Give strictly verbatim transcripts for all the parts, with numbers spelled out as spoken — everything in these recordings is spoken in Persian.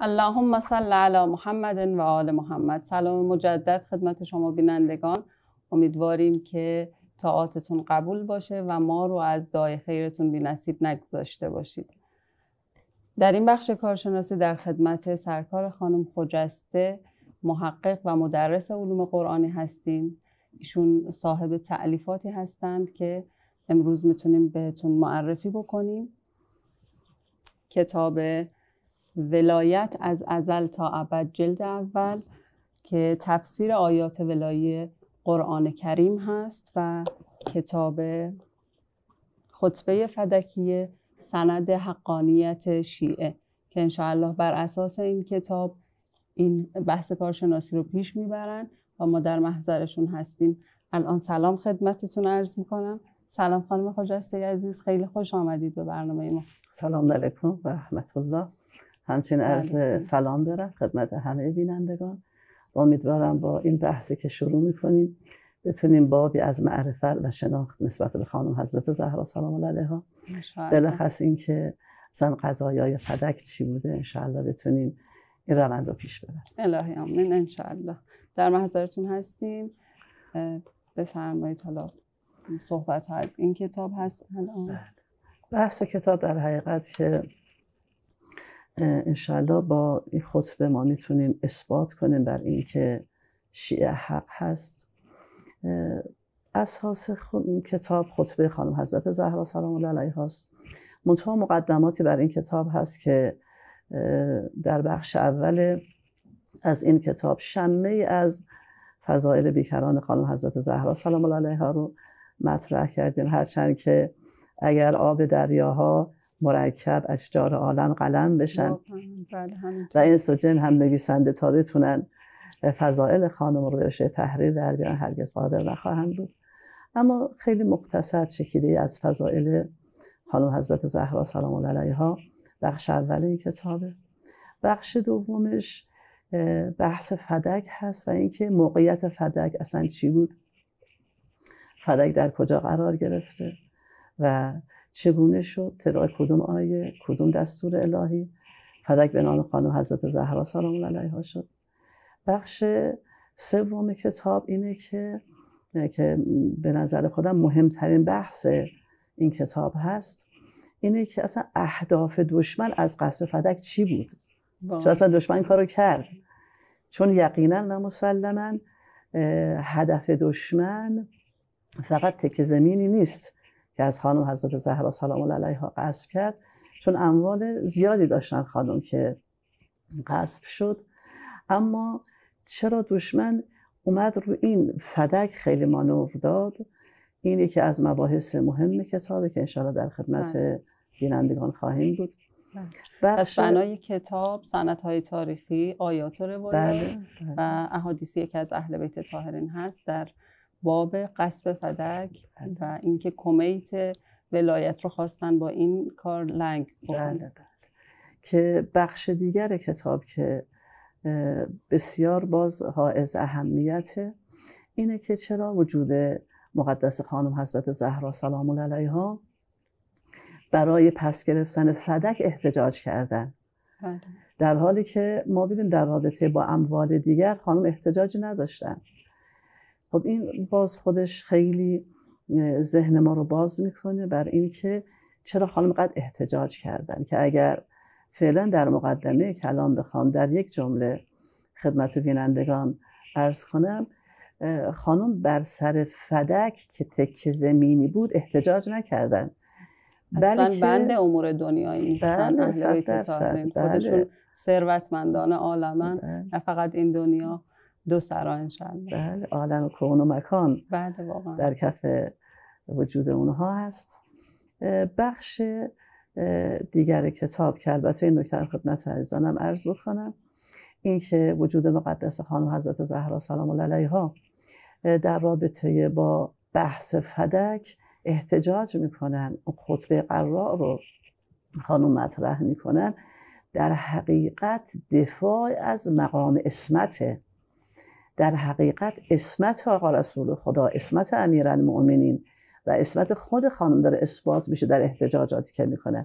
اللهم صل علی محمد و آل محمد. سلام مجدد خدمت شما بینندگان. امیدواریم که طاعاتتون قبول باشه و ما رو از دعای خیرتون بی نصیب نگذاشته باشید. در این بخش کارشناسی در خدمت سرکار خانم خجسته، محقق و مدرس علوم قرآنی هستیم. ایشون صاحب تألیفاتی هستند که امروز میتونیم بهتون معرفی بکنیم. کتاب ولایت از ازل تا ابد جلد اول که تفسیر آیات ولایی قرآن کریم هست و کتاب خطبه فدکیه سند حقانیت شیعه که انشاءالله بر اساس این کتاب این بحث کارشناسی رو پیش میبرن و ما در محضرشون هستیم. الان سلام خدمتتون عرض میکنم. سلام خانم خجسته عزیز، خیلی خوش آمدید به برنامه ما. سلام علیکم و رحمت الله. همچنین عرض سلام دارم خدمت همه بینندگان. امیدوارم با این بحثی که شروع میکنیم بتونیم بابی از معرفت و شناخت نسبت به خانم حضرت زهرا سلام الله علیها، بلخص این که اصلا قضایای فدک چی بوده، انشاءالله بتونیم این روند رو پیش ببریم. الهی آمین انشاءالله. در محضرتون هستیم. بفرمایید. حالا صحبت ها از این کتاب هست. بحث کتاب در حقیقت که انشاءالله با این خطبه ما میتونیم اثبات کنیم بر این که شیعه حق هست. اساس این کتاب خطبه خانم حضرت زهرا سلام الله علیها است. منتها مقدماتی بر این کتاب هست که در بخش اول از این کتاب شمه از فضائل بیکران خانم حضرت زهرا سلام الله علیها رو مطرح کردیم، هرچند که اگر آب دریاها مرکب اشجار عالم قلم بشن و انس و جن هم نویسنده تا بتونن فضائل خانم رو بشه تحریر در بیان هرگز قادر نخواهند بود. اما خیلی مختصر چکیده از فضائل خانم حضرت زهرا سلام الله علیها بخش اول این کتابه. بخش دومش بحث فدک هست و اینکه موقعیت فدک اصلا چی بود، فدک در کجا قرار گرفته و چگونه شد، طبق کدوم آیه، کدوم دستور الهی فدک به نام خانم حضرت زهرا سلام الله علیها شد. بخش سوم کتاب اینه که که به نظر خودم مهمترین بحث این کتاب هست، اینه که اصلا اهداف دشمن از قصب فدک چی بود، چون اصلا دشمن این کارو کرد، چون یقینا و مسلما هدف دشمن فقط تکه زمینی نیست که از خانم حضرت زهرا سلام الله علیها غصب کرد، چون اموال زیادی داشتن خانم که غصب شد. اما چرا دشمن اومد رو این فدک خیلی مانور داد، اینه که از مباحث مهم کتابه که انشاءالله در خدمت بینندگان خواهیم بود. پس بنای کتاب سندهای تاریخی، آیات و روایات بله، بله. و احادیثی که از اهل بیت طاهرین هست در باب قصب فدک بله. و اینکه کمیت ولایت رو خواستن با این کار لنگ بکنن. بله، بله. که بخش دیگر کتاب که بسیار باز حائز اهمیته اینه که چرا وجود مقدس خانم حضرت زهرا سلام الله علیها برای پس گرفتن فدک احتجاج کردن، بله. در حالی که ما ببینیم در رابطه با اموال دیگر خانم احتجاجی نداشتن. خب این باز خودش خیلی ذهن ما رو باز میکنه بر این که چرا خانم قد احتجاج کردن، که اگر فعلا در مقدمه کلام بخوام در یک جمله خدمت بینندگان عرض کنم، خانم بر سر فدک که تکه زمینی بود احتجاج نکردن، اصلا بند امور دنیایی نیستن. بله، اهل بیت طاهرین خودشون ثروتمندان عالمن، بله. نه فقط این دنیا، دو سرا انشاءالله. بله، عالم کون و مکان بله واقعا در کف وجود اونها هست. بخش دیگر کتاب که البته این نکته خدمت عزیزانم عرض بکنم، این که وجود مقدس خانم حضرت زهرا سلام الله علیها در رابطه با بحث فدک احتجاج میکنن، خطبه قراء رو خانم مطرح میکنن، در حقیقت دفاع از مقام عصمته، در حقیقت عصمت آقا رسول خدا، عصمت امیرالمؤمنین و عصمت خود خانم داره اثبات میشه در احتجاجاتی که میکنه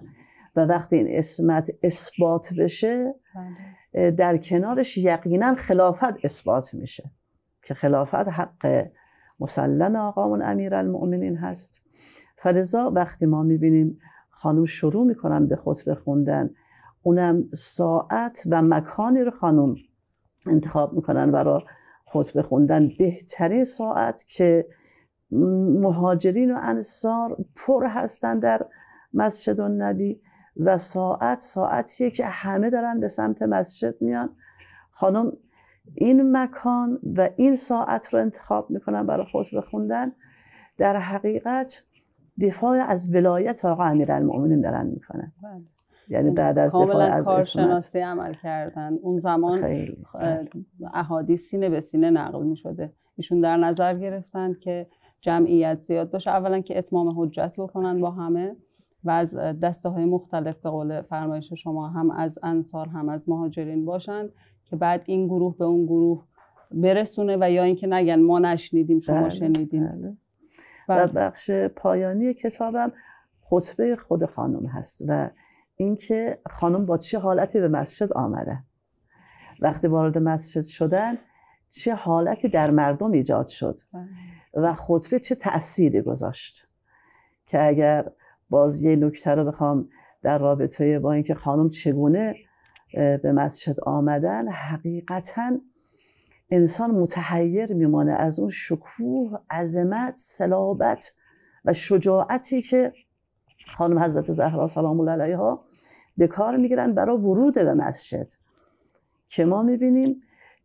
و وقتی این اسمت اثبات بشه در کنارش یقینا خلافت اثبات میشه که خلافت حق مسلم آقامون امیرالمؤمنین هست. فلذا وقتی ما میبینیم خانم شروع میکنن به خطبه خوندن، اونم ساعت و مکانی رو خانم انتخاب میکنن برای خطبه خوندن، بهترین ساعت که مهاجرین و انصار پر هستن در مسجد النبی و ساعت ساعتیه که همه دارن به سمت مسجد میان، خانم این مکان و این ساعت رو انتخاب میکنن برای خطبه خوندن. در حقیقت دفاع از ولایت آقا امیرالمؤمنین دارن میکنن، یعنی بعد از دفاع از کارشناسی عمل کردن. اون زمان احادیث سینه به سینه نقل میشده، ایشون در نظر گرفتند که جمعیت زیاد باشه، اولا که اتمام حجت بکنن با همه و از دسته های مختلف به قول فرمایش شما هم از انصار هم از مهاجرین باشند که بعد این گروه به اون گروه برسونه و یا اینکه نگن ما نشنیدیم شما بله، شنیدیم. بله. و بخش پایانی کتابم خطبه خود خانم هست و اینکه خانم با چه حالتی به مسجد آمده، وقتی وارد مسجد شدن چه حالتی در مردم ایجاد شد و خطبه چه تأثیری گذاشت. که اگر باز یه نکته رو بخوام در رابطه با اینکه خانم چگونه به مسجد آمدن، حقیقتاً انسان متحیر میمانه از اون شکوه، عظمت، صلابت و شجاعتی که خانم حضرت زهرا سلام الله علیها به کار میگیرن برای ورود به مسجد. که ما میبینیم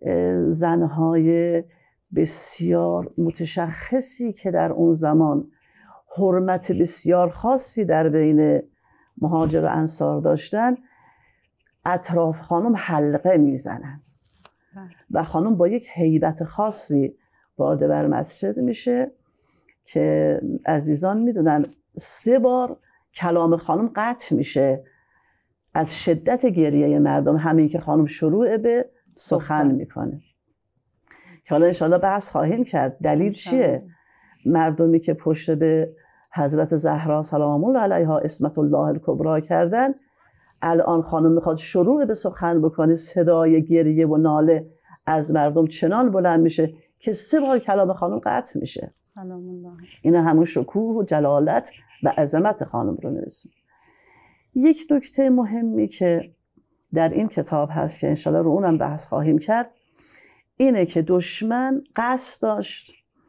زنهای بسیار متشخصی که در اون زمان حرمت بسیار خاصی در بین مهاجر و انصار داشتن، اطراف خانم حلقه میزنن و خانم با یک هیبت خاصی وارد بر مسجد میشه که عزیزان میدونن سه بار کلام خانم قطع میشه از شدت گریه مردم، همین که خانم شروع به سخن میکنه که حالا انشاءالله بحث خواهیم کرد. دلیل چیه؟ مردمی که پشت به حضرت زهرا سلام الله علیها اسمت الله الکبری کردن، الان خانم میخواد شروع به سخن بکنه، صدای گریه و ناله از مردم چنان بلند میشه که سه بار کلام خانم قطع میشه. سلام الله. این همون شکوه و جلالت و عظمت خانم رو میرسونه. یک نکته مهمی که در این کتاب هست که انشالله رو اونم بحث خواهیم کرد، اینه که دشمن قصد داشت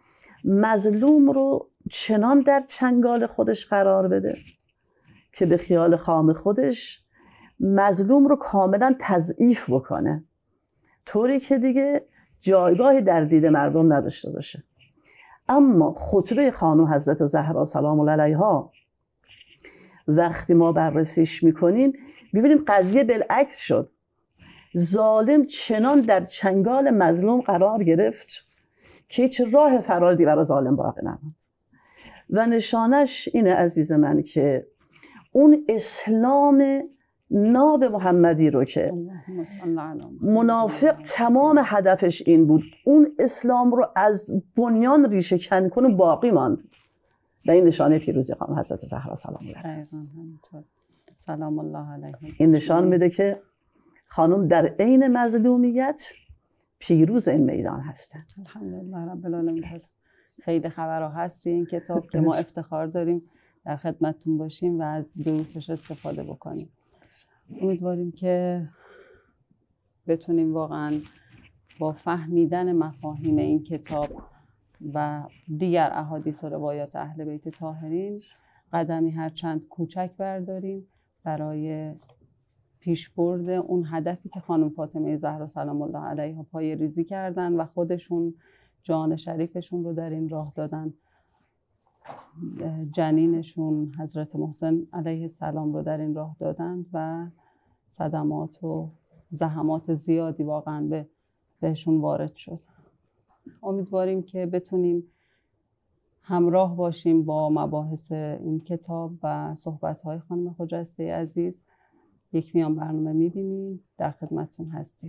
مظلوم رو چنان در چنگال خودش قرار بده که به خیال خام خودش مظلوم رو کاملا تضعیف بکنه، طوری که دیگه جایگاهی در دید مردم نداشته باشه. اما خطبه خانم حضرت زهرا سلام الله علیها وقتی ما بررسیش میکنیم ببینیم قضیه بالعکس شد. ظالم چنان در چنگال مظلوم قرار گرفت که هیچ راه فراری برای ظالم باقی نماند. و نشانش اینه عزیز من که اون اسلام ناب محمدی رو که منافق تمام هدفش این بود اون اسلام رو از بنیان ریشه کن کنه باقی ماند و این نشانه پیروزی خانم حضرت زهرا سلام الله علیها است. سلام الله علیها. این نشان میده که خانم در عین مظلومیت پیروز این میدان هستن. الحمدلله رب العالمین. هست خیلی خبرها هست توی این کتاب که ما افتخار داریم در خدمتتون باشیم و از دروسش استفاده بکنیم. امیدواریم که بتونیم واقعا با فهمیدن مفاهیم این کتاب و دیگر احادیث و روایات اهل بیت طاهرین قدمی هر چند کوچک برداریم برای پیشبرد اون هدفی که خانم فاطمه زهرا سلام الله علیها پای ریزی کردن و خودشون جان شریفشون رو در این راه دادن، جنینشون حضرت محسن علیه السلام رو در این راه دادند و صدمات و زحمات زیادی واقعا به بهشون وارد شد. امیدواریم که بتونیم همراه باشیم با مباحث این کتاب و صحبت‌های خانم خجسته عزیز. یک میان برنامه می‌بینیم، در خدمتتون هستیم.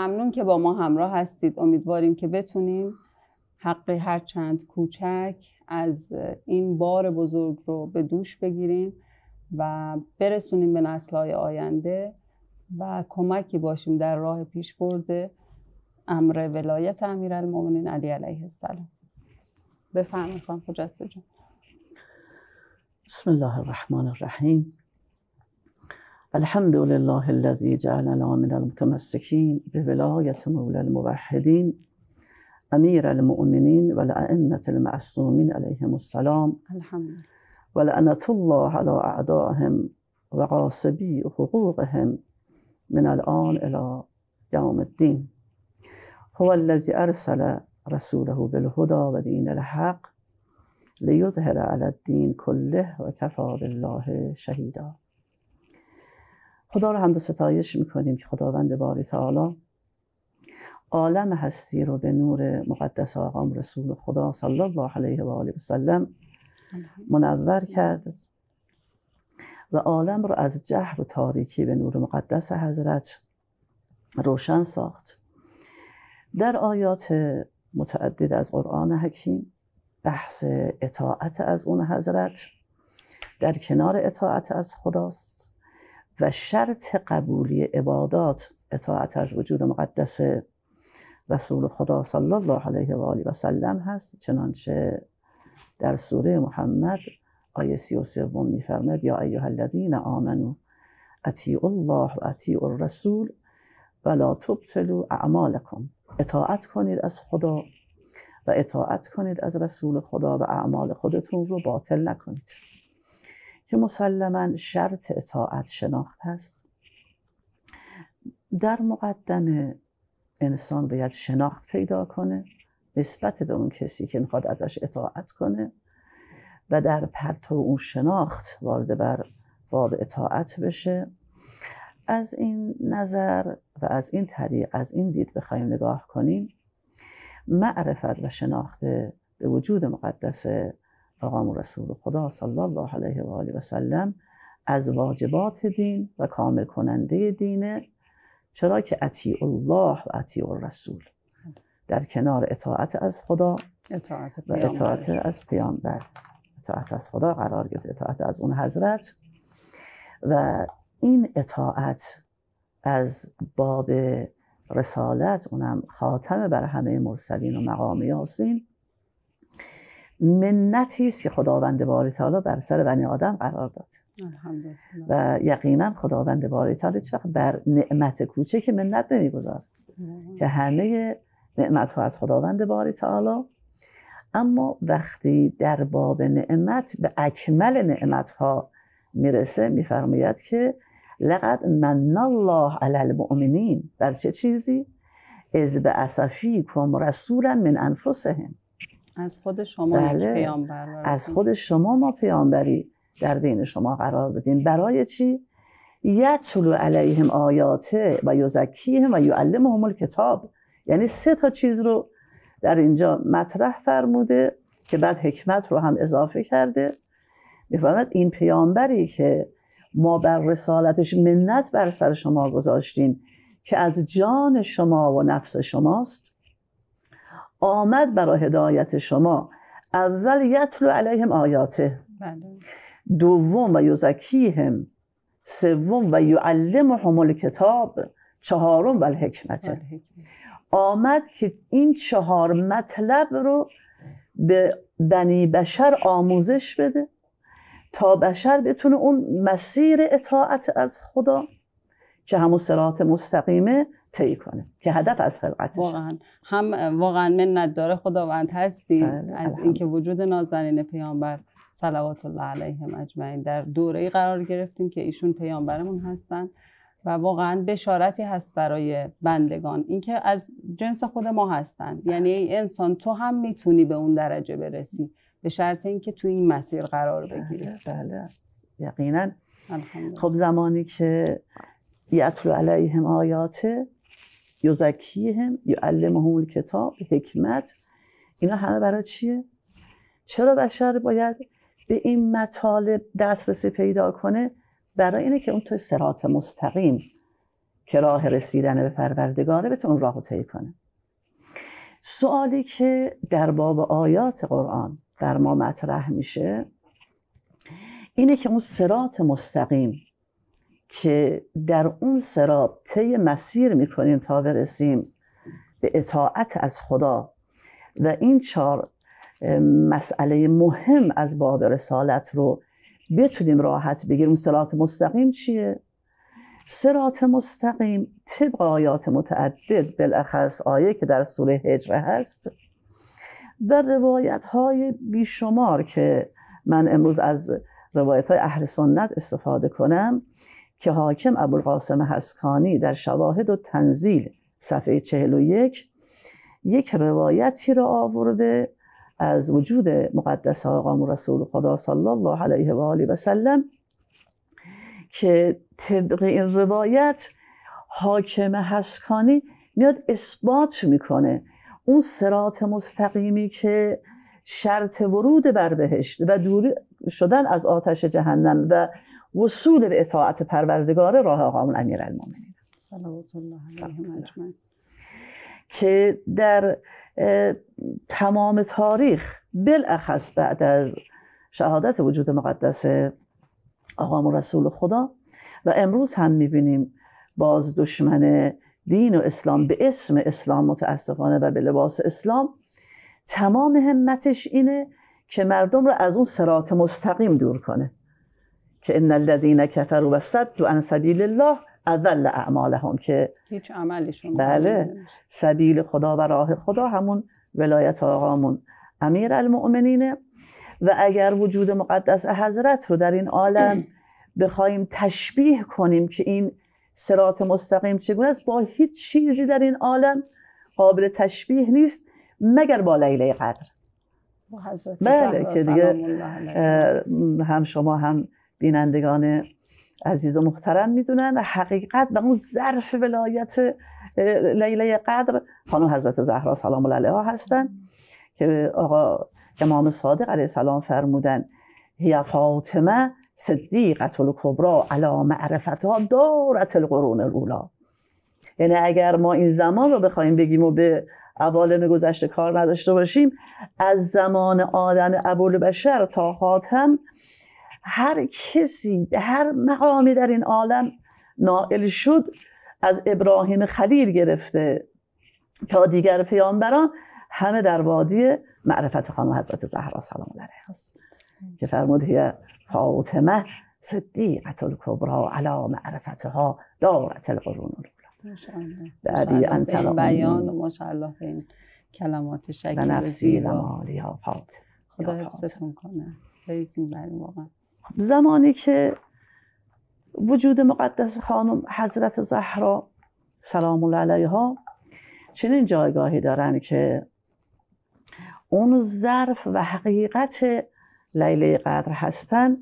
ممنون که با ما همراه هستید. امیدواریم که بتونیم حقی هر چند کوچک از این بار بزرگ رو به دوش بگیریم و برسونیم به نسل‌های آینده و کمکی باشیم در راه پیش برده امر ولایت امیرالمؤمنین علی علیه السلام. بفرمایید خانم خجسته جان. بسم الله الرحمن الرحیم. الحمد لله الذي جعلنا من المتمسكين بولایت مولا الموحدین امیر المؤمنین و الائمة المعصومین علیهم السلام. الحمد و لعنة الله على اعدائهم و غاصبی حقوقهم من الان الى یوم الدین. هو الذي ارسل رسوله بالهدى و دین الحق لیظهر علی الدین کله و کفی بالله شهیدا. خدا رو حمد و ستایش میکنیم که خداوند باری تعالی عالم هستی رو به نور مقدس آقام رسول خدا صلی الله علیه و آله و سلم منور کرد و عالم رو از جهل و تاریکی به نور مقدس حضرت روشن ساخت. در آیات متعدد از قرآن حکیم بحث اطاعت از اون حضرت در کنار اطاعت از خداست و شرط قبولی عبادات اطاعت از وجود مقدس رسول خدا صلی الله علیه و آله و سلم هست. چنانچه در سوره محمد آیه سی و سوم می‌فرماید یا ایها الذین آمنوا اطیعوا الله و اطیعوا الرسول ولا تبطلوا اعمالکم. اطاعت کنید از خدا و اطاعت کنید از رسول خدا و اعمال خودتون رو باطل نکنید. که مسلماً شرط اطاعت شناخت هست. در مقدمه انسان باید شناخت پیدا کنه نسبت به اون کسی که میخواد ازش اطاعت کنه و در پرتو اون شناخت وارد بر باب اطاعت بشه. از این نظر و از این طریق از این دید بخوایم نگاه کنیم معرفت و شناخت به وجود مقدس آقام رسول خدا صلی الله علیه و آله و سلم از واجبات دین و کامل کننده دینه. چرا که اطیع الله و اطیع الرسول در کنار اطاعت از خدا اطاعت و اطاعت از پیامبر اطاعت از خدا قرار گرفت، اطاعت از اون حضرت. و این اطاعت از باب رسالت، اونم خاتم بر همه مرسلین و مقام یاسین، منتی است که خداوند باری تعالی بر سر بنی آدم قرار داد. الحمدلله. و یقینا خداوند باری تعالی هیچ وقت بر نعمت کوچک منت نمیگذاره که همه نعمت ها از خداوند باری تعالی. اما وقتی در باب نعمت به اکمل نعمت ها میرسه میفرماید که لقد من الله علی المؤمنین. بر چه چیزی؟ اذ بعث فیکم رسولا من انفسهم. از خود شما بله. یک پیامبر از خود شما ما پیامبری در بین شما قرار بدیم. برای چی؟ یتلو علیهم آیاته و یزکیهم و یعلمهم الکتاب. یعنی سه تا چیز رو در اینجا مطرح فرموده که بعد حکمت رو هم اضافه کرده. میفهمد این پیامبری که ما بر رسالتش منت بر سر شما گذاشتیم که از جان شما و نفس شماست، آمد برای هدایت شما. اول یتلو علیهم آیاته، بله. دوم و یزکیهم، سوم و یعلمهم الکتاب، چهارم و الحکمت. بله. آمد که این چهار مطلب رو به بنی بشر آموزش بده تا بشر بتونه اون مسیر اطاعت از خدا که همون صراط مستقیمه طی کنه که هدف از خلقتش واقعا هست. هم واقعا منت داره خداوند هستید بله. از اینکه وجود نازنین پیامبر صلوات الله علیهم اجمعین در دوره‌ای قرار گرفتیم که ایشون پیامبرمون هستن و واقعا بشارتی هست برای بندگان اینکه از جنس خود ما هستند. یعنی ای انسان تو هم میتونی به اون درجه برسی به شرط اینکه تو این مسیر قرار بگیری. بله, بله. یقینا. الحمدلله. خب زمانی که یتلو علیهم آیاته، یزکیهم، یعلمهم الکتاب، حکمت، اینا همه برای چیه؟ چرا بشر باید به این مطالب دسترسی پیدا کنه؟ برای اینه که اون تو صراط مستقیم که راه رسیدن به پروردگاره بتونه راه رو طی کنه. سوالی که در باب آیات قرآن در ما مطرح میشه اینه که اون صراط مستقیم که در اون صراط طی مسیر میکنیم تا برسیم به اطاعت از خدا و این چهار مسئله مهم از باب رسالت رو بتونیم راحت بگیریم. اون صراط مستقیم چیه؟ صراط مستقیم طبق آیات متعدد، بالاخص آیه که در سوره هجر هست و روایت های بیشمار که من امروز از روایت های اهل سنت استفاده کنم که حاکم ابوالقاسم حسکانی در شواهد و تنزیل صفحه چهل و یک یک روایتی را آورده از وجود مقدس آقا رسول خدا صلی الله علیه و آله و سلم که طبق این روایت حاکم حسکانی میاد اثبات میکنه اون صراط مستقیمی که شرط ورود بر بهشت و دوری شدن از آتش جهنم و وصول به اطاعت پروردگار راه آقامون امیرالمومنین صلوات الله علیهم اجمعین که در تمام تاریخ بالاخص بعد از شهادت وجود مقدس آقامون رسول خدا و امروز هم میبینیم باز دشمن دین و اسلام به اسم اسلام متاسفانه و به لباس اسلام تمام همتش اینه که مردم رو از اون صراط مستقیم دور کنه که ان الذين كفروا وصدوا عن سبیل الله اضل اعمالهم که هیچ عملشون بله سبیل خدا و راه خدا همون ولایت آقامون امیرالمؤمنینه و اگر وجود مقدس حضرت رو در این عالم بخوایم تشبیه کنیم که این صراط مستقیم چگونه است، با هیچ چیزی در این عالم قابل تشبیه نیست مگر با لیله قدر. با حضرت بله که دیگه هم شما هم بینندگان عزیز و محترم میدونن حقیقت و اون ظرف ولایت لیله قدر خانم حضرت زهرا سلام الله علیها هستن که آقا امام صادق علیه السلام فرمودن هی فاطمه صدیقة الکبری علی معرفتها دارت القرون الاولی. یعنی اگر ما این زمان رو بخوایم بگیم و به عوالم گذشته کار نداشته باشیم، از زمان آدم ابوالبشر تا خاتم هر کسی به هر مقامی در این عالم نائل شد، از ابراهیم خلیل گرفته تا دیگر پیامبران، همه در وادی معرفت خانم حضرت زهرا سلام الله علیها است که فرمود هی فاطمه صدیقة الکبری علی معرفتها دارت القرون ماشاءالله. بعدی انت این بیان و ماشاءالله به این کلمات شکل و زیبا خدا حفظتون کنه. فیض میبریم واقعا. زمانی که وجود مقدس خانم حضرت زهرا سلام الله علیها چنین جایگاهی دارن که اون ظرف و حقیقت لیله قدر هستن،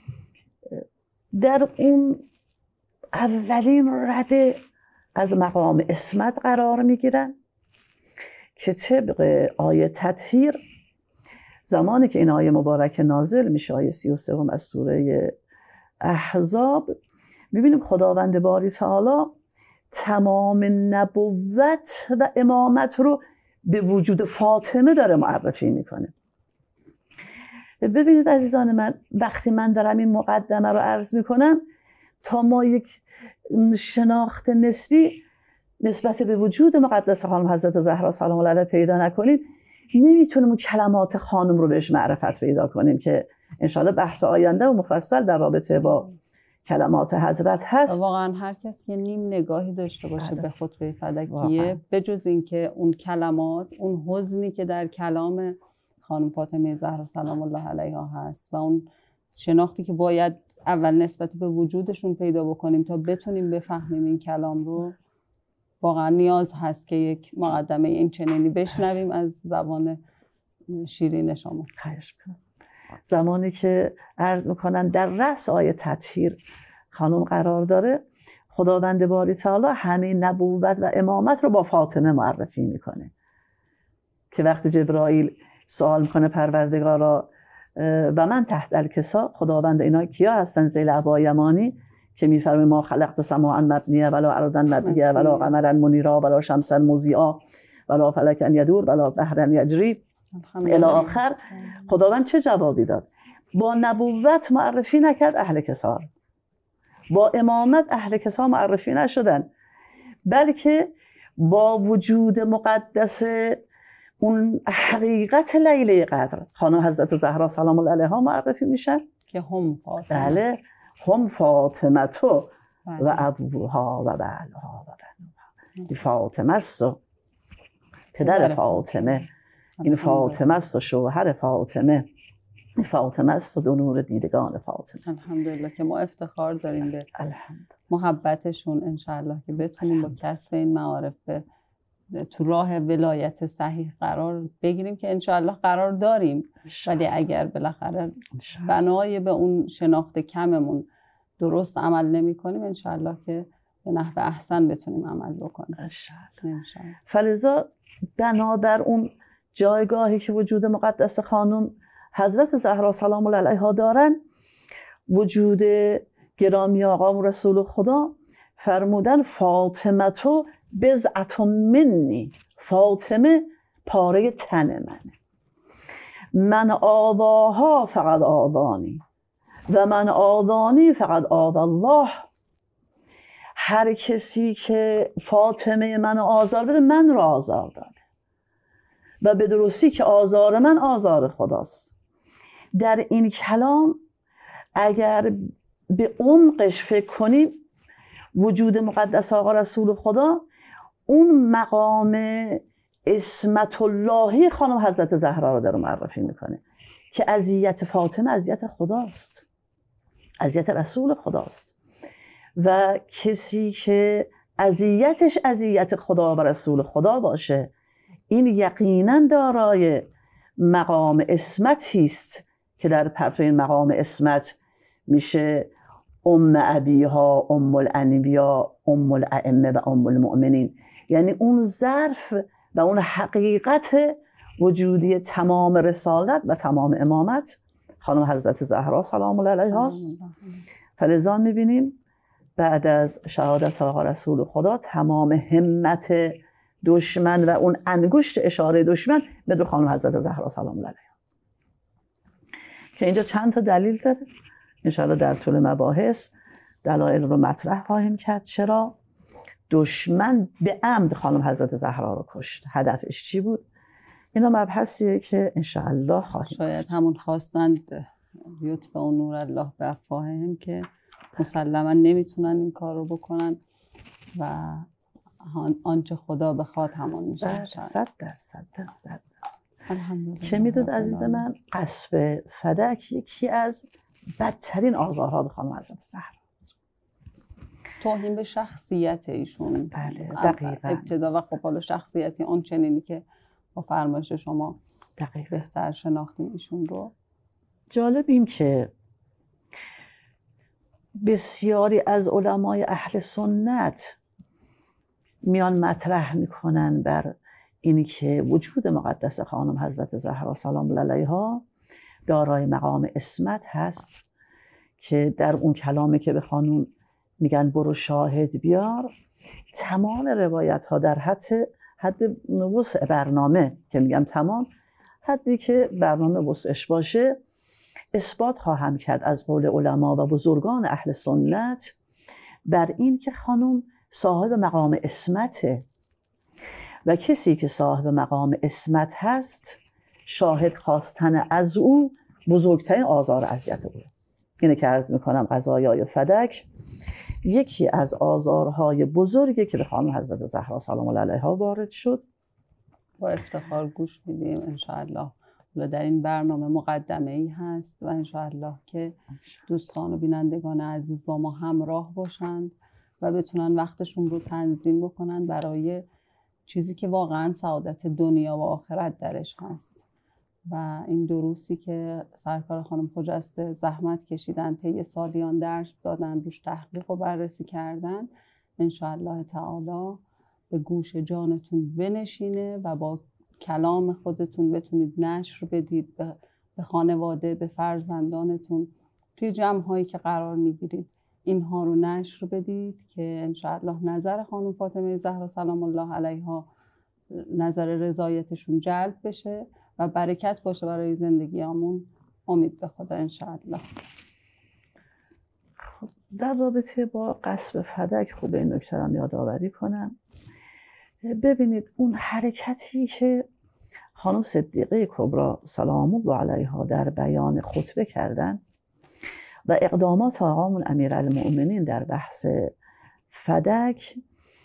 در اون اولین رده از مقام اسمت قرار میگیرن که طبق آیه تطهیر زمانی که این آیه مبارک نازل میشه، آیه سی و سوم از سوره احزاب، میبینیم خداوند باری تعالی تمام نبوت و امامت رو به وجود فاطمه داره معرفی میکنه. ببینید عزیزان من، وقتی من دارم این مقدمه رو عرض میکنم تا ما یک شناخت نسبی نسبت به وجود مقدس خانم حضرت زهرا سلام الله علیها پیدا نکنیم، نمیتونیم اون کلمات خانم رو بهش معرفت پیدا کنیم که انشاءالله بحث آینده و مفصل در رابطه با کلمات حضرت هست. واقعا هر کس یه نیم نگاهی داشته باشه به خطبه فدکیه، بجز اینکه اون کلمات، اون حزنی که در کلام خانم فاطمه زهرا سلام الله علیها هست و اون شناختی که باید اول نسبت به وجودشون پیدا بکنیم تا بتونیم بفهمیم این کلام رو، واقعا نیاز هست که یک مقدمه این چنینی بشنویم از زبان شیرین شما. خواهش می‌کنم. زمانی که عرض میکنن در رأس آیه تطهیر خانم قرار داره، خداوند باری تعالی همه نبوت و امامت رو با فاطمه معرفی میکنه که وقتی جبرائیل سوال میکنه پروردگارا و من تحت الکسا، خداوند اینا کیا هستن زیر عبای یمانی، که میفرمه ما خلقت سماعا مبنیه ولا ارضا مبنیه ولا قمرا منیرا ولا شمسا مضیئا ولا فلکا یدور ولا بحرا یجری الی آخر. خداوند چه جوابی داد؟ با نبوت معرفی نکرد اهل کسار، با امامت اهل کسار معرفی نشدن، بلکه با وجود مقدس اون حقیقت لیله قدر خانم حضرت زهرا سلام الله علیها معرفی میشن که هم فاطمه. بله، هم فاطمه تو و ابوها و بعلها و بنوها. فاطمه است و پدر فاطمه، این فاطمه است و شوهر فاطمه، این فاطمه است و دو نور دیدگان فاطمه. الحمدلله که ما افتخار داریم به محبتشون، انشاءالله که بتونیم با کسب این معارف به تو راه ولایت صحیح قرار بگیریم که انشاءالله قرار داریم. ولی اگر بالاخره بنای به اون شناخت کممون درست عمل نمی کنیم، انشاءالله که به نحو احسن بتونیم عمل بکنیم انشاءالله. فلذا بنابر اون جایگاهی که وجود مقدس خانم حضرت زهرا سلام الله علیها دارن، وجود گرامی آقا رسول خدا فرمودن فاطمه تو بضعة منی، فاطمه پاره تن منه، من آواها فقط آوانی و من آوانی فقط آوا الله. هر کسی که فاطمه من آزار بده من را آزار داده و به درستی که آزار من آزار خداست. در این کلام اگر به عمقش فکر کنیم، وجود مقدس آقا رسول خدا اون مقام عصمت اللهی خانم حضرت زهرا رو در معرفی میکنه که اذیت فاطمه اذیت خداست، اذیت رسول خداست و کسی که اذیتش اذیت خدا و رسول خدا باشه، این یقینا دارای مقام عصمتی است که در پرتو این مقام عصمت میشه ام ابیها، ام الانبیا، ام الائمه و ام المؤمنین. یعنی اون ظرف و اون حقیقت وجودی تمام رسالت و تمام امامت خانم حضرت زهرا سلام الله علیها است. فلذا میبینیم بعد از شهادت آقا رسول خدا تمام همت دشمن و اون انگشت اشاره دشمن به دو خانم حضرت زهرا سلام الله علیها، که اینجا چند تا دلیل داره. انشاءالله در طول مباحث دلایل رو مطرح خواهیم کرد چرا دشمن به عمد خانم حضرت زهرا رو کشت، هدفش چی بود. اینا مبحثیه که انشاءالله خواهیم شاید همون خواستند یطفئ نور الله بافواههم که مسلما نمیتونن این کار رو بکنن و آنچه خدا بخواد همان میشه. صد درصد درصد الحمدلله. که میدود عزیز من قصب فدک یکی از بدترین آزارها به خانم حضرت زهرا، توهین به شخصیت ایشون. بله دقیقاً. ابتدا و خب حالا شخصیتی اون چنینی که با فرمایش شما دقیقاً بهتر شناختیم ایشون رو. جالب این که بسیاری از علمای اهل سنت میان مطرح میکنن بر اینی که وجود مقدس خانم حضرت زهرا سلام الله علیها دارای مقام عصمت هست، که در اون کلامی که به خانم میگن برو شاهد بیار، تمام روایت ها در حد حد وسع برنامه، که میگم تمام حدی که برنامه وسعش باشه، اثبات خواهم کرد از قول علما و بزرگان اهل سنت بر این که خانم صاحب مقام عصمته و کسی که صاحب مقام عصمت هست شاهد خواستن از او بزرگترین آزار و اذیت اوه. اینه که عرض میکنم قضایای فدک یکی از آزارهای بزرگی که به خانم حضرت زهرا سلام الله علیها وارد شد. با افتخار گوش میدیم انشاءالله. در این برنامه مقدمه ای هست و انشاءالله که دوستان و بینندگان عزیز با ما همراه باشند و بتونن وقتشون رو تنظیم بکنن برای چیزی که واقعا سعادت دنیا و آخرت درش هست. و این دروسی که سرکار خانم خجسته زحمت کشیدن، طی سالیان درس دادن، روش تحقیق و بررسی کردن، انشاءالله تعالی به گوش جانتون بنشینه و با کلام خودتون بتونید نشر بدید به خانواده، به فرزندانتون، توی جمع‌هایی که قرار میگیرید. اینها رو نشر بدید که انشاءالله نظر خانم فاطمه زهرا سلام الله علیها، نظر رضایتشون جلب بشه و برکت باشه برای زندگیامون. امید به خدا انشاءالله. در رابطه با قصب فدک خوب این نکته رو یادآوری کنم. ببینید اون حرکتی که خانم صدیقه کبری سلام الله علیها در بیان خطبه کردن و اقدامات آقامون امیرالمؤمنین در بحث فدک،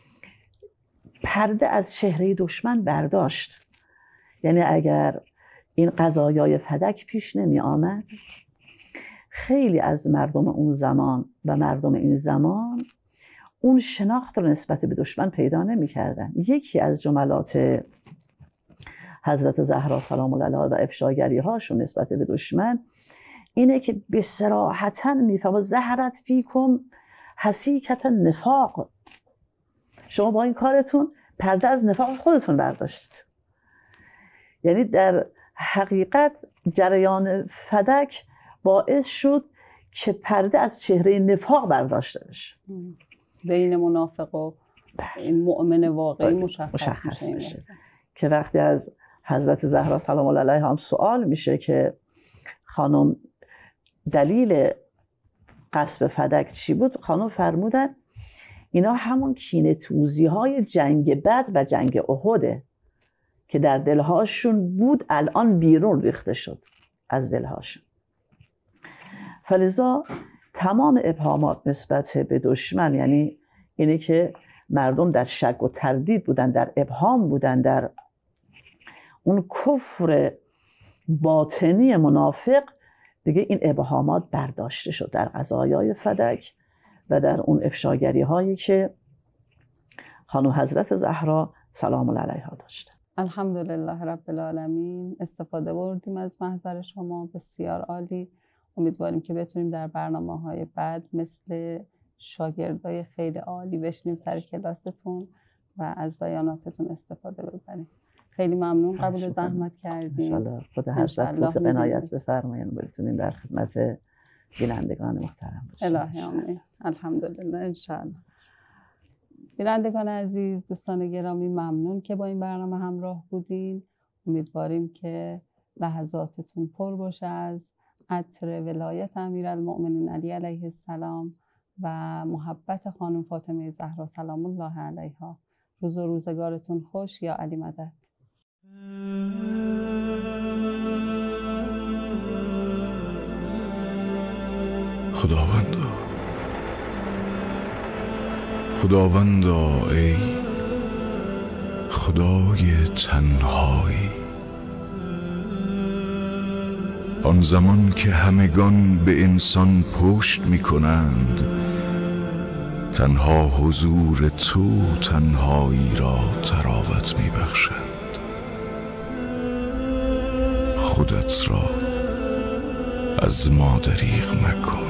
پرده از چهره دشمن برداشت. یعنی اگر این قضایای فدک پیش نمی آمد، خیلی از مردم اون زمان و مردم این زمان اون شناخت رو نسبت به دشمن پیدا نمی کردن. یکی از جملات حضرت زهرا سلام الله علیها و افشاگری هاشون نسبت به دشمن اینه که به صراحتاً میفهمه زهرت فیکم حسیکت نفاق، شما با این کارتون پرده از نفاق خودتون برداشتید. یعنی در حقیقت جریان فدک باعث شد که پرده از چهره نفاق برداشته بشه، بین منافق و این مؤمن واقعی مشخص, مشخص میشه. بشه. که وقتی از حضرت زهرا سلام الله علیها هم سوال میشه که خانم دلیل قصب فدک چی بود، خانم فرمودن اینا همون کینه توزی های جنگ بدر و جنگ احده که در دلهاشون بود، الان بیرون ریخته شد از دلهاشون. فلذا تمام ابهامات نسبت به دشمن، یعنی اینه که مردم در شک و تردید بودن، در ابهام بودن، در اون کفر باطنی منافق، دیگه این ابهامات برداشته شد در قضایای فدک و در اون افشاگری هایی که خانم حضرت زهرا سلام الله علیها داشته. الحمدلله رب العالمین. استفاده بردیم از محضر شما، بسیار عالی. امیدواریم که بتونیم در برنامه‌های بعد مثل شاگردای خیلی عالی بشینیم سر کلاستون و از بیاناتتون استفاده ببریم. خیلی ممنون، قبول زحمت کردیم. انشالله خدا حضرت توفیق عنایت بفرمایید بتونیم در خدمت بینندگان محترم باشیم. الهی آمین. الحمدلله انشالله. بینندگان عزیز، دوستان گرامی، ممنون که با این برنامه همراه بودین. امیدواریم که لحظاتتون پر باشه از عطر ولایت امیرالمؤمنین علی علیه السلام و محبت خانم فاطمه زهرا سلام الله علیها. روز و روزگارتون خوش. یا علی مدد. خداوندا خداوندا ای خدای تنهایی، آن زمان که همگان به انسان پشت می کنند، تنها حضور تو تنهایی را تراوت می بخشند. خودت را از ما دریغ مکن.